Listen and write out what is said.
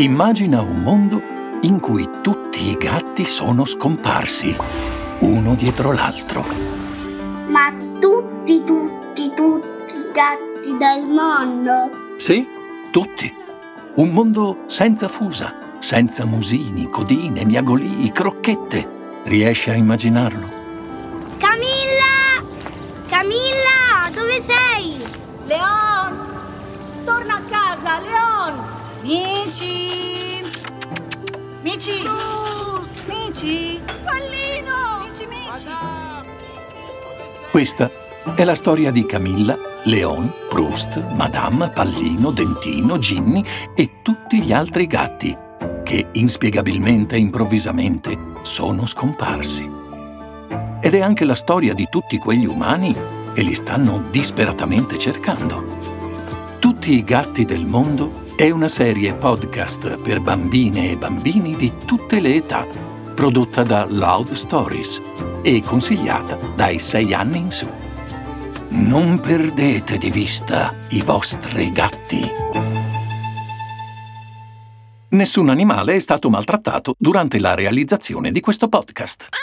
Immagina un mondo in cui tutti i gatti sono scomparsi, uno dietro l'altro. Ma tutti i gatti del mondo? Sì, tutti. Un mondo senza fusa, senza musini, codine, miagolii, crocchette. Riesci a immaginarlo? Camilla! Camilla, dove sei? Leon! Torna a casa, Leon! Mici! Mici! Mici! Pallino! Mici! Questa è la storia di Camilla, Leon, Proust, Madame, Pallino, Dentino, Ginny e tutti gli altri gatti che inspiegabilmente e improvvisamente sono scomparsi. Ed è anche la storia di tutti quegli umani che li stanno disperatamente cercando. Tutti i gatti del mondo è una serie podcast per bambine e bambini di tutte le età, prodotta da Loud Stories e consigliata dai 6 anni in su. Non perdete di vista i vostri gatti. Nessun animale è stato maltrattato durante la realizzazione di questo podcast.